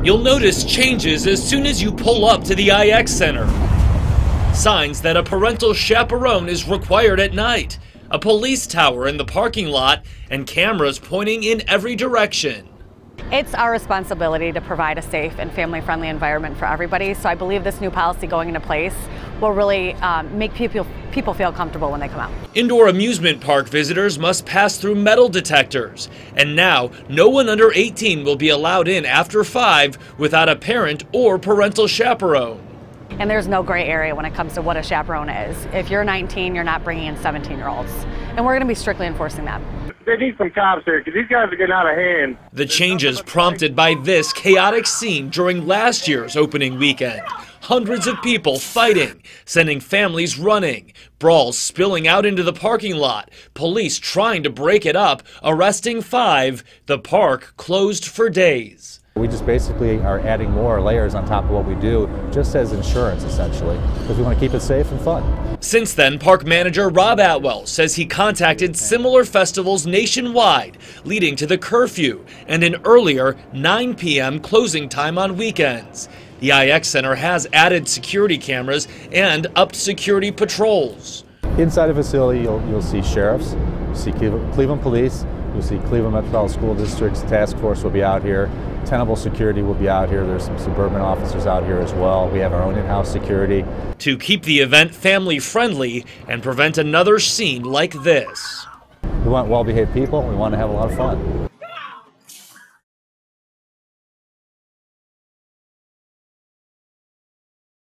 You'll notice changes as soon as you pull up to the I-X Center. Signs that a parental chaperone is required at night, a police tower in the parking lot, and cameras pointing in every direction. It's our responsibility to provide a safe and family-friendly environment for everybody, so I believe this new policy going into place will really make people feel comfortable when they come out. Indoor amusement park visitors must pass through metal detectors, and now no one under 18 will be allowed in after 5 without a parent or parental chaperone. And there's no gray area when it comes to what a chaperone is. If you're 19, you're not bringing in 17-year-olds, and we're going to be strictly enforcing that. They need some cops here because these guys are getting out of hand. The changes prompted by this chaotic scene during last year's opening weekend. Hundreds of people fighting, sending families running, brawls spilling out into the parking lot, police trying to break it up, arresting 5, the park closed for days. We just basically are adding more layers on top of what we do, just as insurance essentially, because we want to keep it safe and fun. Since then, park manager Rob Atwell says he contacted similar festivals nationwide, leading to the curfew and an earlier 9 p.m. closing time on weekends. The I-X Center has added security cameras and upped security patrols. Inside the facility, you'll see sheriffs, you'll see Cleveland Police, you'll see Cleveland Metropolitan School District's task force will be out here. Tenable Security will be out here. There's some suburban officers out here as well. We have our own in-house security. To keep the event family-friendly and prevent another scene like this. We want well-behaved people. We want to have a lot of fun.